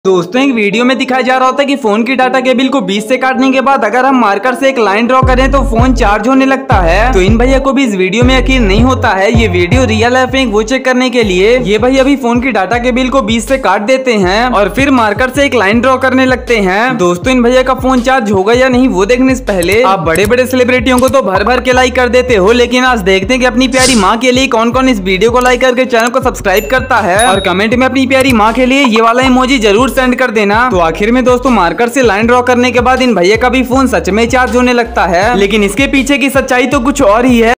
दोस्तों एक वीडियो में दिखाया जा रहा होता है कि फोन की डाटा केबल को बीच से काटने के बाद अगर हम मार्कर से एक लाइन ड्रॉ करें तो फोन चार्ज होने लगता है। तो इन भैया को भी इस वीडियो में यकीन नहीं होता है। ये वीडियो रियल है फेक वो चेक करने के लिए ये भैया अभी फोन की डाटा केबल को बीच से काट देते हैं और फिर मार्कर से एक लाइन ड्रॉ करने लगते हैं। दोस्तों इन भैया का फोन चार्ज होगा या नहीं वो देखने से पहले आप बड़े बड़े सेलिब्रिटियों को तो भर भर के लाइक कर देते हो, लेकिन आज देखते हैं कि अपनी प्यारी माँ के लिए कौन कौन इस वीडियो को लाइक करके चैनल को सब्सक्राइब करता है और कमेंट में अपनी प्यारी माँ के लिए ये वाला इमोजी जरूर सेंड कर देना। तो आखिर में दोस्तों मार्कर से लाइन ड्रॉ करने के बाद इन भैया का भी फोन सच में चार्ज होने लगता है, लेकिन इसके पीछे की सच्चाई तो कुछ और ही है।